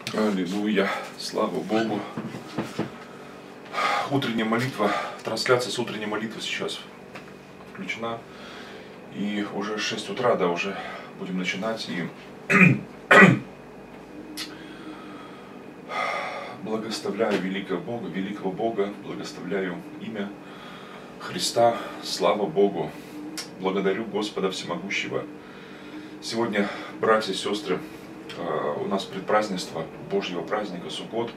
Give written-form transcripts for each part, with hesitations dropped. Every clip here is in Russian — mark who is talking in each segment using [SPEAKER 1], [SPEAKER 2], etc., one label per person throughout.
[SPEAKER 1] Аллилуйя, слава Богу. Утренняя молитва, трансляция с утренней молитвы сейчас включена. И уже 6 утра, да, уже будем начинать. И благословляю великого Бога, благословляю имя Христа, слава Богу. Благодарю Господа Всемогущего. Сегодня, братья и сестры, у нас предпразднество Божьего праздника Суккот.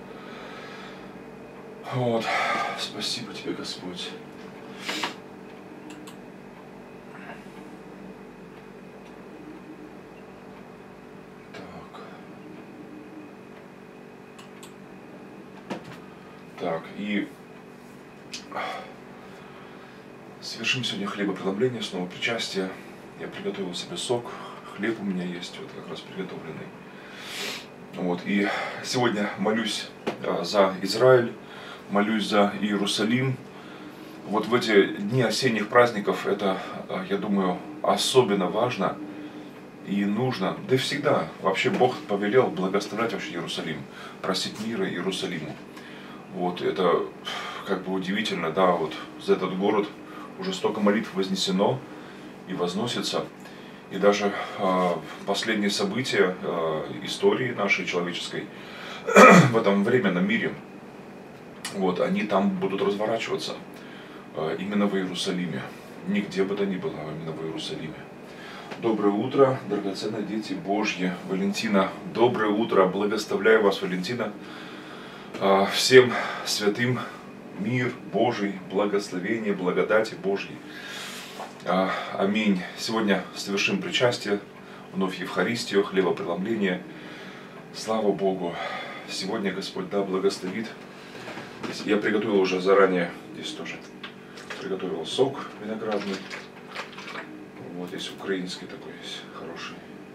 [SPEAKER 1] Вот. Спасибо тебе, Господь. Так, и совершим сегодня хлебопреломление, снова причастие. Я приготовил себе сок, хлеб у меня есть, вот как раз приготовленный. Вот, и сегодня молюсь за Израиль, молюсь за Иерусалим. Вот в эти дни осенних праздников это, я думаю, особенно важно и нужно. Да и всегда вообще Бог повелел благословлять вообще Иерусалим, просить мира Иерусалиму. Вот это как бы удивительно, да, вот за этот город уже столько молитв вознесено и возносится. И даже последние события истории нашей человеческой в этом временном мире, вот, они там будут разворачиваться именно в Иерусалиме. Нигде бы то ни было, а именно в Иерусалиме. Доброе утро, драгоценные дети Божьи. Валентина, доброе утро. Благословляю вас, Валентина. Всем святым мир Божий, благословение, благодати Божьей. Аминь. Сегодня совершим причастие, вновь Евхаристию, хлебопреломление. Слава Богу. Сегодня Господь, да, благословит. Я приготовил уже заранее, здесь тоже приготовил сок виноградный. Вот здесь украинский такой есть, хороший.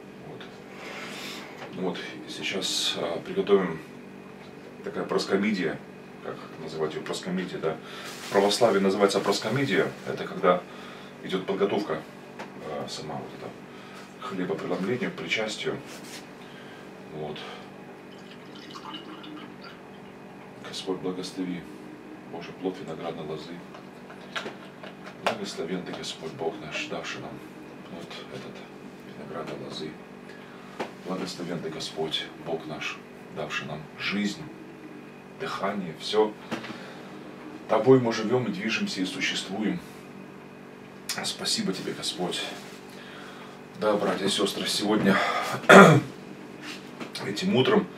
[SPEAKER 1] Вот. И сейчас приготовим такая проскомидия, как называть ее, проскомидия, да. В православии называется проскомидия, это когда идет подготовка сама вот это к хлебопреломлению, к причастию. Вот. Господь благослови, Боже, плод виноградной лозы. Благословен Ты, Господь Бог наш, давший нам плод этот виноградной лозы. Благословен Ты, Господь Бог наш, давший нам жизнь, дыхание, все. Тобой мы живем и движемся и существуем. Спасибо Тебе, Господь. Да, братья и сестры, сегодня этим утром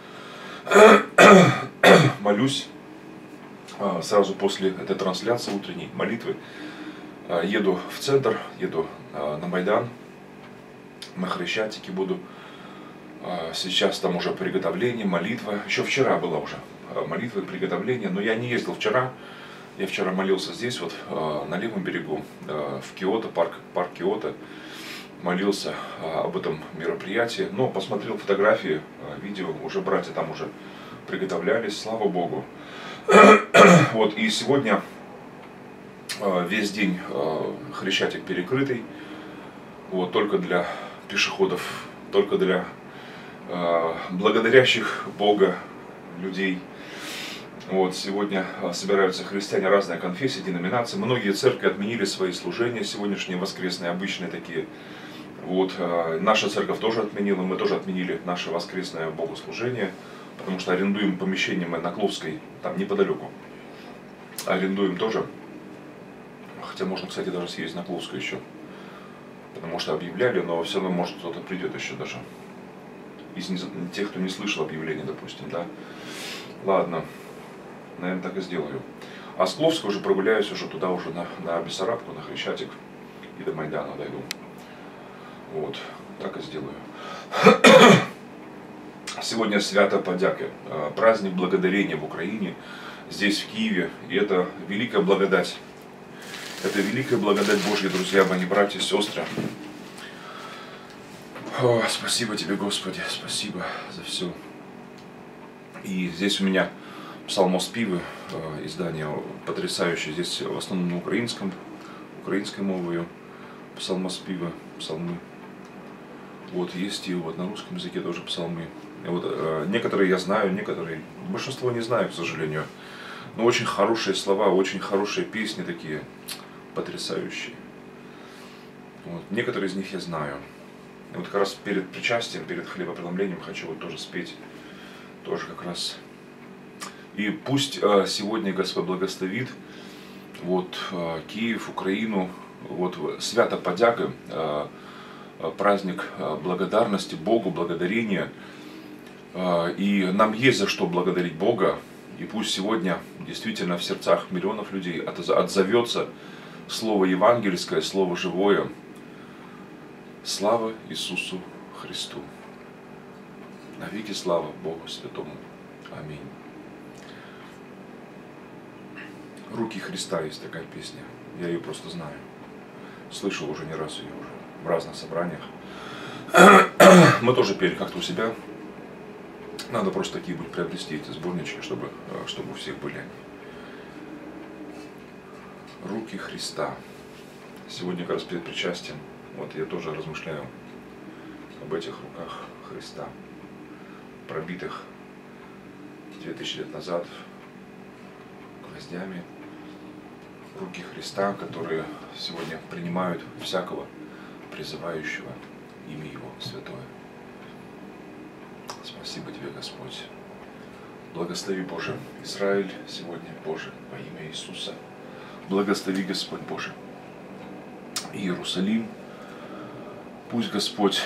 [SPEAKER 1] молюсь сразу после этой трансляции утренней молитвы. Еду в центр, еду на Майдан, на Хрещатике буду. Сейчас там уже приготовление, молитва. Еще вчера была уже молитва и приготовление, но я не ездил вчера. Я вчера молился здесь, вот на левом берегу, в Киото, парк Киото. Молился об этом мероприятии. Но посмотрел фотографии, видео, уже братья там уже приготовлялись, слава Богу. Вот, и сегодня весь день Хрещатик перекрытый. Вот, только для пешеходов, только для благодарящих Бога людей. Вот, сегодня собираются христиане разной конфессии, деноминации. Многие церкви отменили свои служения сегодняшние, воскресные, обычные такие. Вот, наша церковь тоже отменила, мы тоже отменили наше воскресное богослужение, потому что арендуем помещение мы на Кловской, там неподалеку. Арендуем тоже. Хотя можно, кстати, даже съездить на Кловскую еще. Потому что объявляли, но все равно, может, кто-то придет еще даже. Из тех, кто не слышал объявления, допустим, да. Ладно. Наверное, так и сделаю. А с Кловска уже прогуляюсь уже туда, уже на Бессарабку, на Хрещатик и до Майдана дойду. Вот, так и сделаю. Сегодня свято подяки, праздник благодарения в Украине, здесь, в Киеве. И это великая благодать. Это великая благодать Божья, друзья мои, братья и сестры. О, спасибо Тебе, Господи, спасибо за все. И здесь у меня псалмоспівы, издание потрясающее, здесь в основном на украинской мовою псалмоспівы, псалмы. Вот есть и вот на русском языке тоже псалмы. Вот, некоторые я знаю, некоторые, большинство не знаю, к сожалению. Но очень хорошие слова, очень хорошие песни такие, потрясающие. Вот, некоторые из них я знаю. И вот как раз перед причастием, перед хлебопреломлением хочу вот тоже спеть, тоже как раз. И пусть сегодня Господь благословит вот, Киев, Украину, вот, свято подяка, праздник благодарности Богу, благодарения. И нам есть за что благодарить Бога. И пусть сегодня действительно в сердцах миллионов людей отзовется слово евангельское, слово живое. Слава Иисусу Христу. Навеки слава Богу Святому. Аминь. «Руки Христа» есть такая песня. Я ее просто знаю. Слышал уже не раз ее уже в разных собраниях. Мы тоже пели как-то у себя. Надо просто такие будет приобрести эти сборнички, чтобы у всех были они. «Руки Христа». Сегодня как раз перед причастием. Вот я тоже размышляю об этих руках Христа, пробитых 2000 лет назад гвоздями. Руки Христа, которые сегодня принимают всякого призывающего имя Его святое. Спасибо Тебе, Господь. Благослови, Боже, Израиль сегодня, Боже, во имя Иисуса. Благослови, Господь Боже, Иерусалим. Пусть, Господь,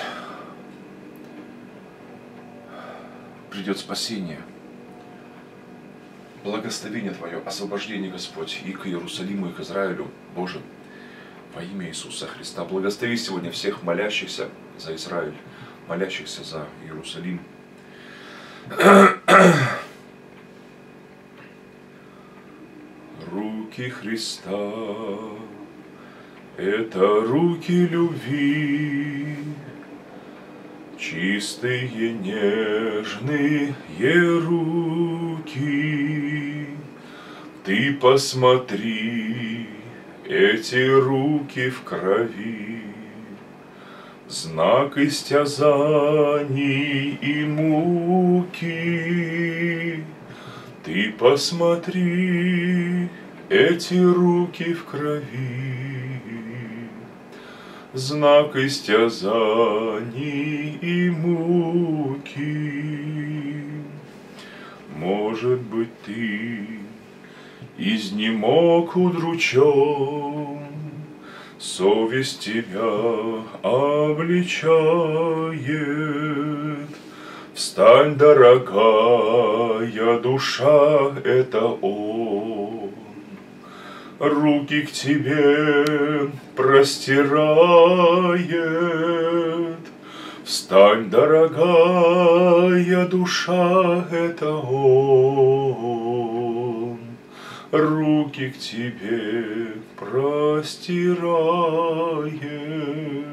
[SPEAKER 1] придет спасение, благословение Твое, освобождение, Господь, и к Иерусалиму, и к Израилю, Боже, во имя Иисуса Христа. Благослови сегодня всех молящихся за Израиль, молящихся за Иерусалим. Руки Христа — это руки любви, чистые, нежные руки. Ты посмотри, эти руки в крови, знак истязаний и муки. Ты посмотри, эти руки в крови, знак истязаний и муки. Может быть, ты изнемог удручен, совесть тебя обличает. Встань, дорогая душа, это Он. Руки к тебе простирает. Встань, дорогая душа, это Он. Руки к тебе простирает.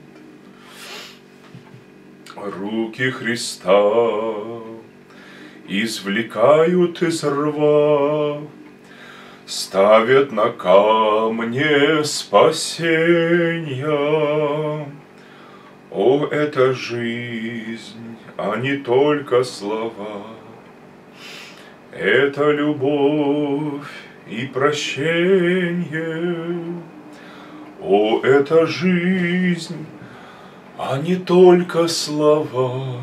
[SPEAKER 1] Руки Христа извлекают из рва, ставят на камне спасения. О, это жизнь, а не только слова. Это любовь и прощение. О, это жизнь, а не только слова.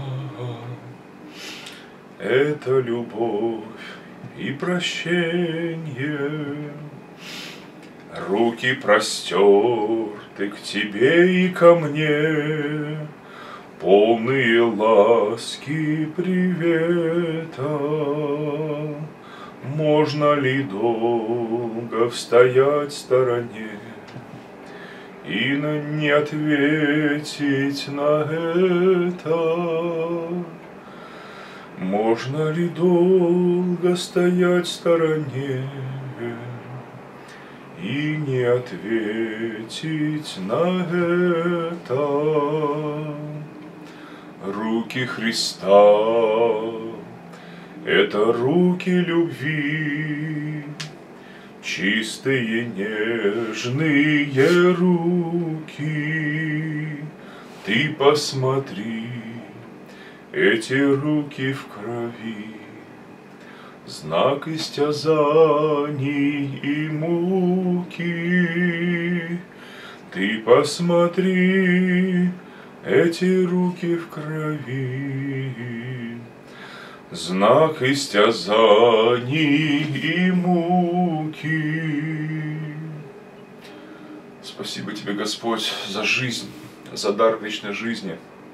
[SPEAKER 1] Это любовь и прощение. Руки простерты к тебе и ко мне, полные ласки привета. Можно ли долго стоять в стороне и не ответить на это? Можно ли долго стоять в стороне и не ответить на это? Руки Христа — это руки любви, чистые, нежные руки. Ты посмотри, эти руки в крови, знак истязаний и муки. Ты посмотри, эти руки в крови, знак истязаний и муки. Спасибо тебе, Господь, за жизнь, за дар вечной жизни.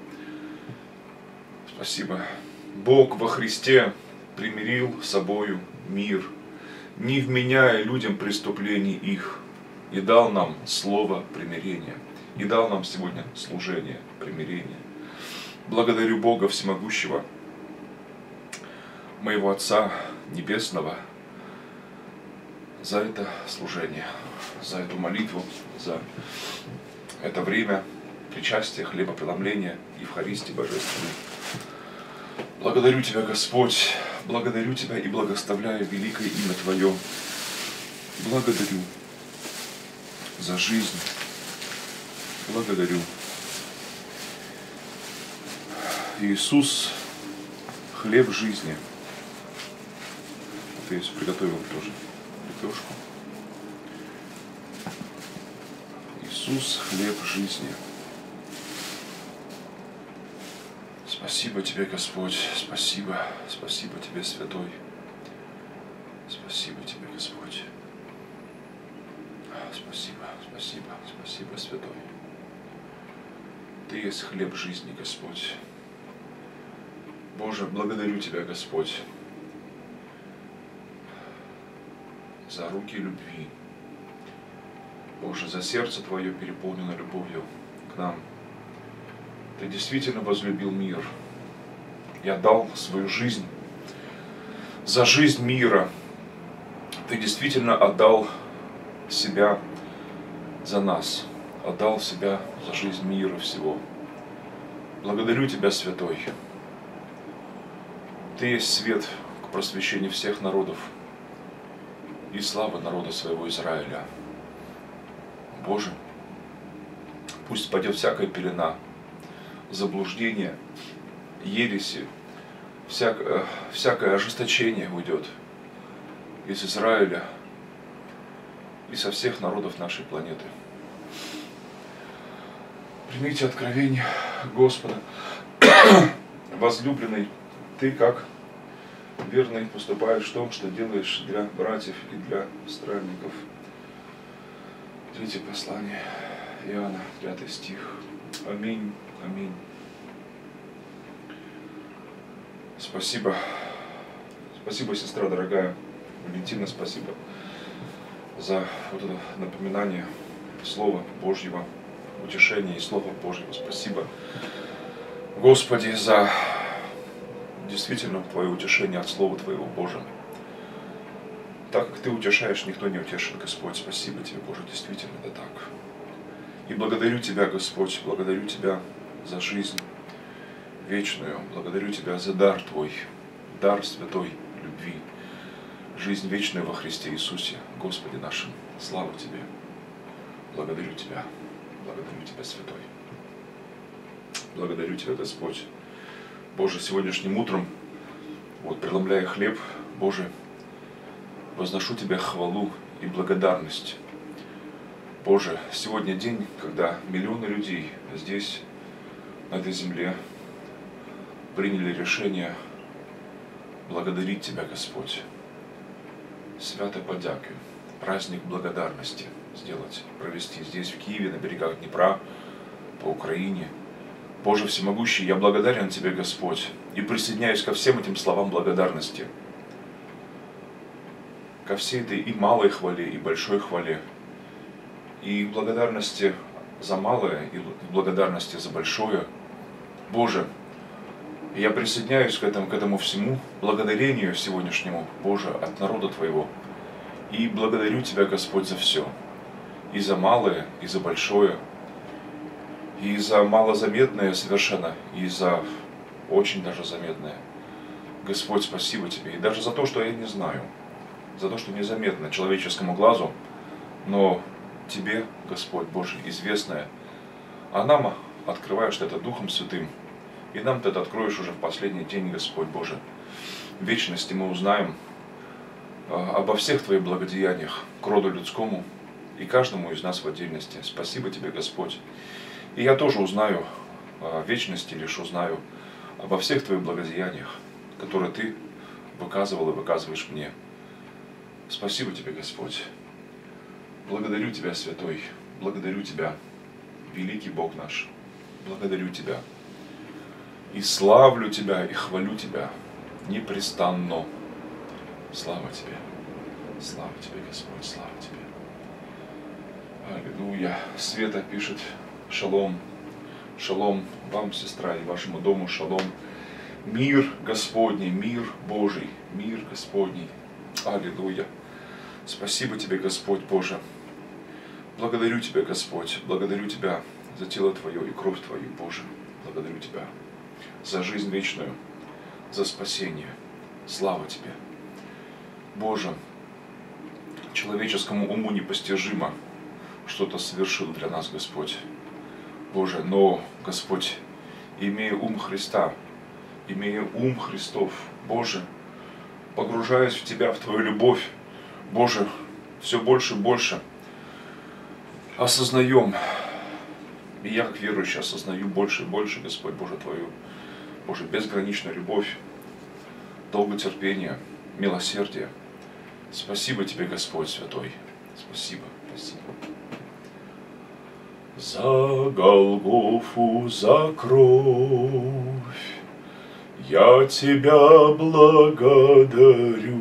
[SPEAKER 1] Спасибо. Бог во Христе примирил с собою мир, не вменяя людям преступлений их, и дал нам слово примирения, и дал нам сегодня служение примирения. Благодарю Бога Всемогущего, моего Отца Небесного, за это служение, за эту молитву, за это время причастия, хлебопреломления, Евхаристии Божественной. Благодарю Тебя, Господь, благодарю Тебя и благословляю великое имя Твое. Благодарю за жизнь, благодарю. Иисус, хлеб жизни. Вот я приготовил тоже лепешку. Иисус, хлеб жизни. Спасибо Тебе, Господь, спасибо, спасибо Тебе, Святой. Спасибо Тебе, Господь. Спасибо, спасибо, спасибо, Святой. Ты есть хлеб жизни, Господь. Боже, благодарю Тебя, Господь, за руки любви. Боже, за сердце Твое, переполненное любовью к нам. Ты действительно возлюбил мир. Я дал свою жизнь за жизнь мира. Ты действительно отдал себя за нас, отдал себя за жизнь мира всего. Благодарю Тебя, Святой. Ты есть свет к просвещению всех народов и слава народа своего Израиля. Боже, пусть падет всякая пелена, заблуждение, ереси, всякое ожесточение уйдет из Израиля и со всех народов нашей планеты. Примите откровение Господа, возлюбленный, Ты как верный поступаешь в том, что делаешь для братьев и для странников. Третье послание Иоанна, 5 стих. Аминь. Аминь. Спасибо. Спасибо, сестра дорогая Валентина, спасибо за вот это напоминание Слова Божьего, утешение и Слова Божьего. Спасибо, Господи, за действительно Твое утешение от Слова Твоего, Боже. Так как Ты утешаешь, никто не утешен, Господь. Спасибо Тебе, Боже, действительно это так. И благодарю Тебя, Господь, благодарю Тебя за жизнь вечную. Благодарю Тебя за дар Твой, дар святой любви, жизнь вечную во Христе Иисусе, Господе нашим. Слава Тебе. Благодарю Тебя, Святой. Благодарю Тебя, Господь. Боже, сегодняшним утром, вот преломляя хлеб, Боже, возношу Тебе хвалу и благодарность. Боже, сегодня день, когда миллионы людей здесь, на этой земле, приняли решение благодарить Тебя, Господь. Свято подяки, праздник благодарности сделать, провести здесь, в Киеве, на берегах Днепра, по Украине. Боже всемогущий, я благодарен Тебе, Господь, и присоединяюсь ко всем этим словам благодарности, ко всей этой и малой хвале, и большой хвале, и благодарности за малое, и благодарности за большое. Боже, я присоединяюсь к этому всему благодарению сегодняшнему, Боже, от народа Твоего, и благодарю Тебя, Господь, за все, и за малое, и за большое, и за малозаметное совершенно, и за очень даже заметное. Господь, спасибо Тебе, и даже за то, что я не знаю, за то, что незаметно человеческому глазу, но Тебе, Господь Божий, известное, а нам открываешь это Духом Святым, И нам Ты это откроешь уже в последний день, Господь Боже. В вечности мы узнаем обо всех Твоих благодеяниях к роду людскому и каждому из нас в отдельности. Спасибо Тебе, Господь. И я тоже узнаю в вечности, лишь узнаю обо всех Твоих благодеяниях, которые Ты выказывал и выказываешь мне. Спасибо Тебе, Господь. Благодарю Тебя, Святой. Благодарю Тебя, великий Бог наш. Благодарю Тебя. И славлю Тебя, и хвалю Тебя непрестанно. Слава Тебе. Слава Тебе, Господь. Слава Тебе. Аллилуйя. Света пишет: шалом. Шалом вам, сестра, и вашему дому. Шалом. Мир Господний, мир Божий, мир Господний. Аллилуйя. Спасибо Тебе, Господь Боже. Благодарю Тебя, Господь. Благодарю Тебя за тело Твое и кровь Твою, Боже. Благодарю Тебя за жизнь вечную, за спасение. Слава Тебе. Боже, человеческому уму непостижимо, что Ты совершил для нас, Господь. Боже, но, Господь, имея ум Христа, имея ум Христов, Боже, погружаясь в Тебя, в Твою любовь, Боже, все больше и больше осознаем, и я как верующий осознаю больше и больше, Господь Боже, Твою, Боже, безграничную любовь, долготерпение, милосердие. Спасибо Тебе, Господь Святой. Спасибо, спасибо. За Голгофу, за кровь я Тебя благодарю,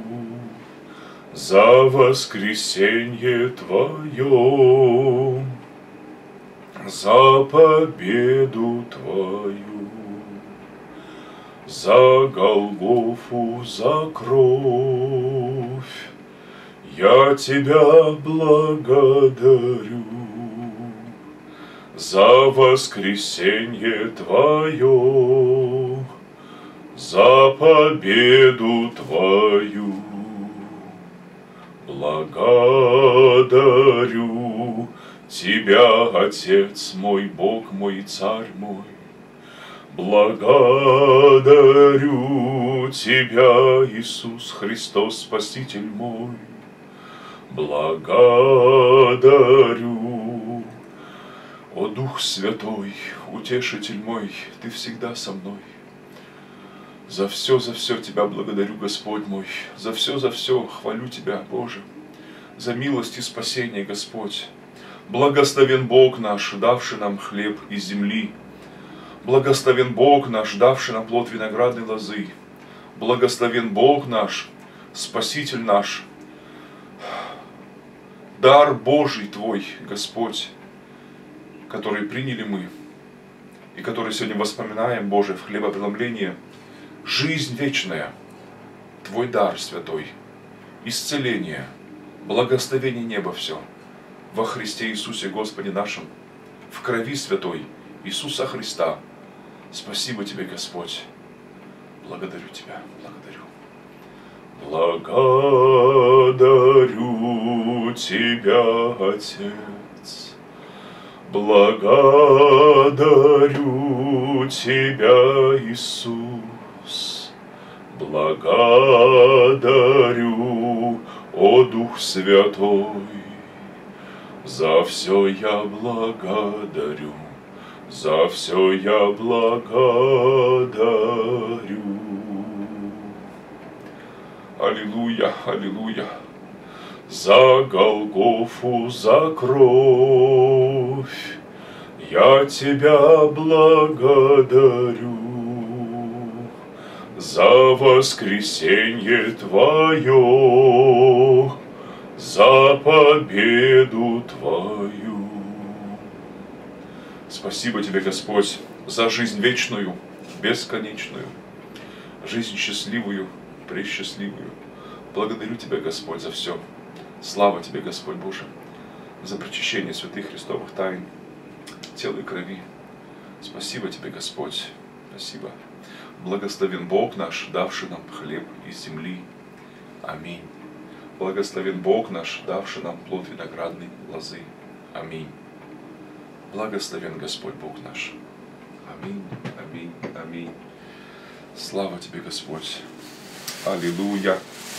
[SPEAKER 1] за воскресенье Твое, за победу Твою, за Голгофу, за кровь я Тебя благодарю, за воскресенье Твое, за победу Твою. Благодарю Тебя, Отец мой, Бог мой, Царь мой. Благодарю Тебя, Иисус Христос, Спаситель мой. Благодарю, о Дух Святой, Утешитель мой, Ты всегда со мной. За все Тебя благодарю, Господь мой, за все хвалю Тебя, Боже, за милость и спасение, Господь. Благословен Бог наш, давший нам хлеб из земли. Благословен Бог наш, давший нам плод виноградной лозы. Благословен Бог наш, Спаситель наш, дар Божий Твой, Господь, который приняли мы, и который сегодня воспоминаем, Боже, в хлебопреломлении. Жизнь вечная, Твой дар святой, исцеление, благословение неба все, во Христе Иисусе Господе нашем, в крови святой Иисуса Христа. Спасибо Тебе, Господь. Благодарю Тебя, благодарю. Благодарю Тебя, Отец. Благодарю Тебя, Иисус. Благодарю, о Дух Святой, за все я благодарю, за все я благодарю. Аллилуйя, аллилуйя. За Голгофу, за кровь я Тебя благодарю, за воскресенье Твое, за победу Твою. Спасибо Тебе, Господь, за жизнь вечную, бесконечную, жизнь счастливую, пресчастливую. Благодарю Тебя, Господь, за все. Слава Тебе, Господь Боже, за причащение святых Христовых тайн, тела и крови. Спасибо Тебе, Господь, спасибо. Благословен Бог наш, давший нам хлеб из земли. Аминь. Благословен Бог наш, давший нам плод виноградной лозы. Аминь. Благословен Господь Бог наш. Аминь. Аминь. Аминь. Аминь. Слава Тебе, Господь. Аллилуйя.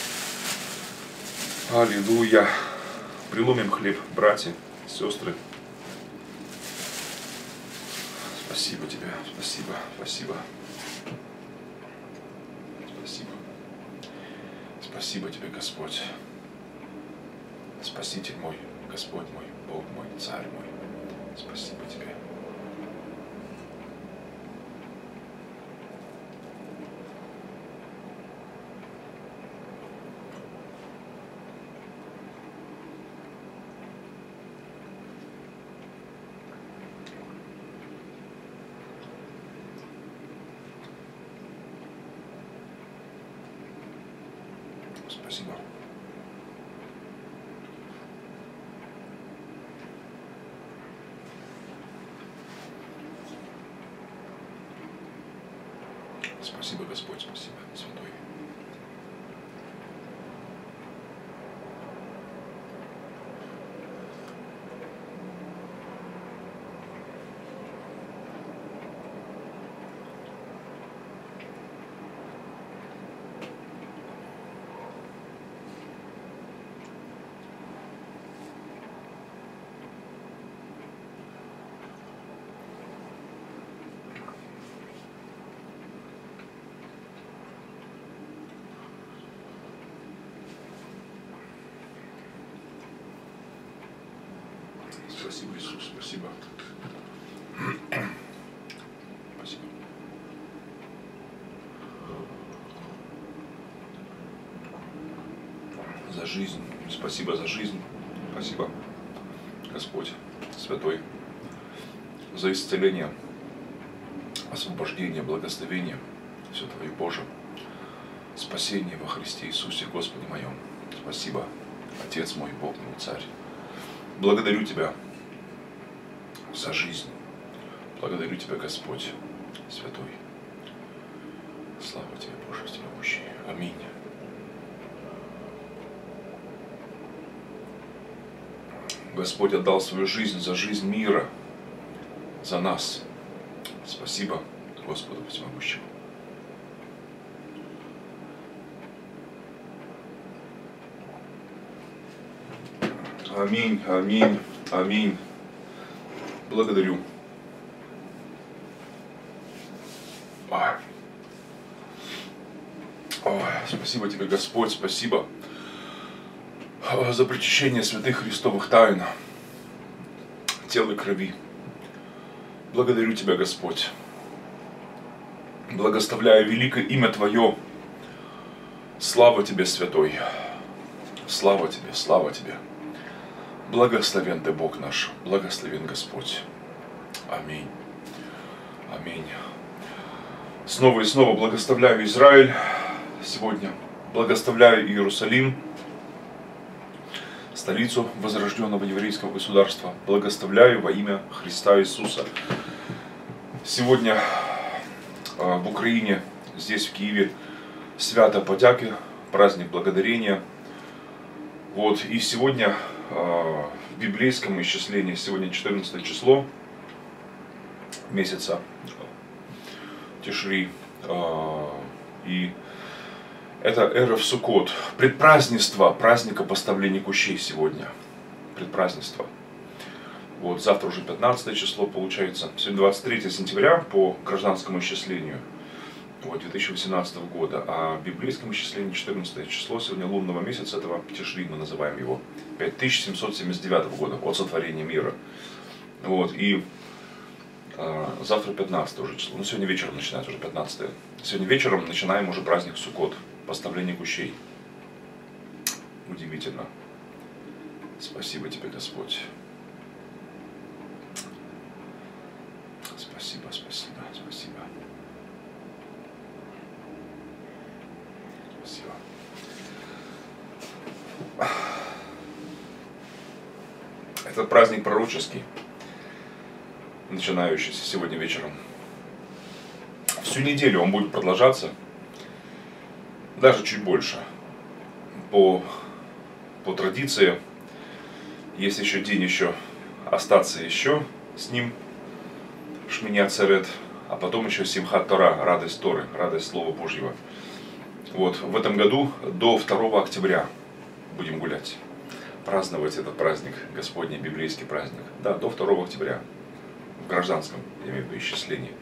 [SPEAKER 1] Аллилуйя. Преломим хлеб, братья, сестры. Спасибо Тебе, спасибо, спасибо. Спасибо. Спасибо Тебе, Господь. Спаситель мой, Господь мой, Бог мой, Царь мой. Спасибо Тебе. Спасибо. Спасибо, Господь, спасибо, Святой. Спасибо, Иисус, спасибо. Спасибо. За жизнь. Спасибо за жизнь. Спасибо, Господь, Святой, за исцеление, освобождение, благословение, все Твое, Боже. Спасение во Христе Иисусе, Господе моем. Спасибо, Отец мой, Бог мой, Царь. Благодарю Тебя за жизнь. Благодарю Тебя, Господь, Святой. Слава Тебе, Боже, всемогущий. Аминь. Господь отдал свою жизнь за жизнь мира, за нас. Спасибо Господу всемогущему. Аминь, аминь, аминь. Благодарю. Спасибо Тебе, Господь, спасибо за причащение святых христовых тайн, тела и крови. Благодарю Тебя, Господь. Благословляю великое имя Твое. Слава Тебе, Святой. Слава Тебе, слава Тебе. Благословен Ты, Бог наш, благословен Господь. Аминь. Аминь. Снова и снова благословляю Израиль сегодня. Благословляю Иерусалим, столицу возрожденного еврейского государства. Благословляю во имя Христа Иисуса. Сегодня в Украине, здесь в Киеве, свято Подяки, праздник благодарения. Вот, и сегодня в библейском исчислении, сегодня 14 число месяца Тишри, и это Эрев Суккот, предпразднество праздника поставления кущей сегодня, предпразднество. Вот, завтра уже 15 число получается, сегодня 23 сентября по гражданскому исчислению, вот, 2018 года, а в библейском исчислении 14 число сегодня лунного месяца, этого Тишри мы называем его, 5779 года от сотворения мира. Вот, и завтра 15 уже число, ну сегодня вечером начинается уже 15. Сегодня вечером начинаем уже праздник Суккот, поставление кущей. Удивительно. Спасибо Тебе, Господь. Спасибо, спасибо, спасибо. Спасибо. Этот праздник пророческий, начинающийся сегодня вечером. Всю неделю он будет продолжаться, даже чуть больше. По традиции, есть еще день еще остаться еще с ним, Шмини Ацерет, а потом еще Симхат Тора, радость Торы, радость Слова Божьего. Вот, в этом году до 2 октября будем гулять, праздновать этот праздник, Господний библейский праздник. Да, до 2 октября, в гражданском, я имею в виду, исчислении.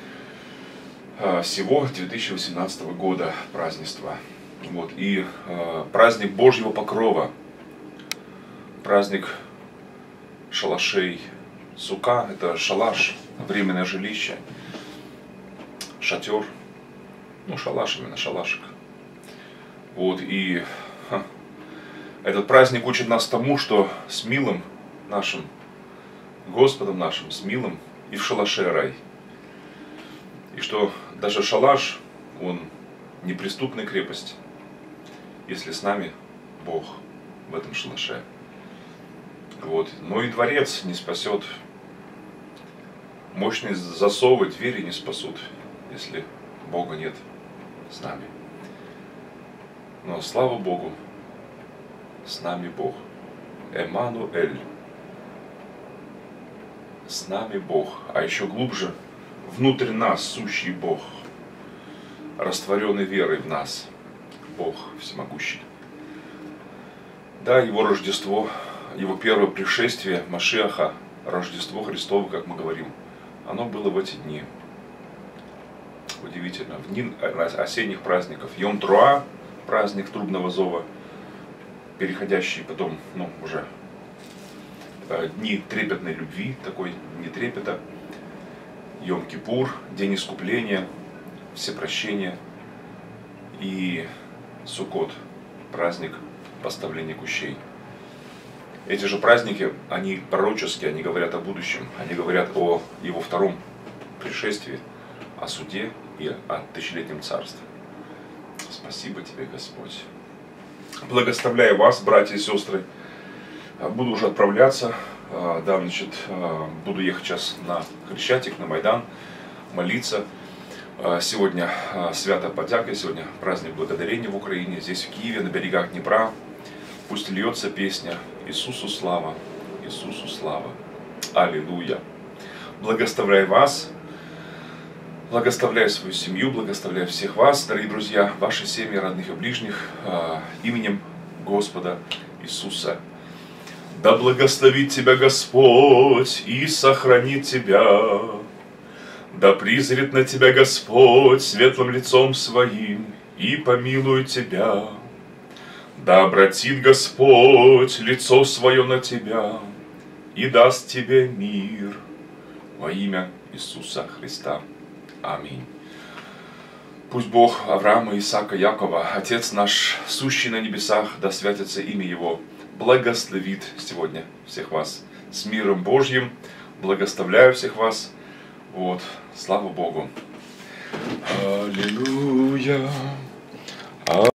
[SPEAKER 1] Всего 2018 года празднества. Вот, и праздник Божьего покрова, праздник шалашей. Сука — это шалаш, временное жилище, шатер, ну шалаш именно, шалашик. Вот, и этот праздник учит нас тому, что с милым нашим, Господом нашим, с милым и в шалаше рай. И что даже шалаш, он неприступная крепость, если с нами Бог в этом шалаше. Вот. Но и дворец не спасет, мощные засовы, двери не спасут, если Бога нет с нами. Но слава Богу, с нами Бог. Эммануэль. С нами Бог. А еще глубже, внутрь нас сущий Бог, растворенный верой в нас, Бог всемогущий. Да, Его Рождество, Его первое пришествие, Машиаха, Рождество Христово, как мы говорим, оно было в эти дни. Удивительно. В дни осенних праздников. Йом-Труа, праздник трубного зова, переходящий потом, уже дни трепетной любви, такой дни трепета. Йом-Кипур, день искупления, всепрощения. И Суккот, праздник поставления кущей. Эти же праздники, они пророческие, они говорят о будущем, они говорят о Его втором пришествии, о суде и о тысячелетнем царстве. Спасибо Тебе, Господь. Благословляю вас, братья и сестры. Буду уже отправляться. Да, буду ехать сейчас на Хрещатик, на Майдан, молиться. Сегодня свято Подяка, сегодня праздник благодарения в Украине, здесь в Киеве, на берегах Днепра. Пусть льется песня «Иисусу слава, Иисусу слава, Аллилуйя». Благословляю вас, благословляю свою семью, благословляю всех вас, дорогие друзья, ваши семьи, родных и ближних, именем Господа Иисуса. Да благословит тебя Господь и сохранит тебя. Да призрит на тебя Господь светлым лицом своим и помилует тебя. Да обратит Господь лицо свое на тебя и даст тебе мир во имя Иисуса Христа. Аминь. Пусть Бог Авраама, Исаака, Якова, Отец наш, сущий на небесах, да святится имя Его, благословит сегодня всех вас с миром Божьим. Благословляю всех вас. Вот, слава Богу. Аллилуйя.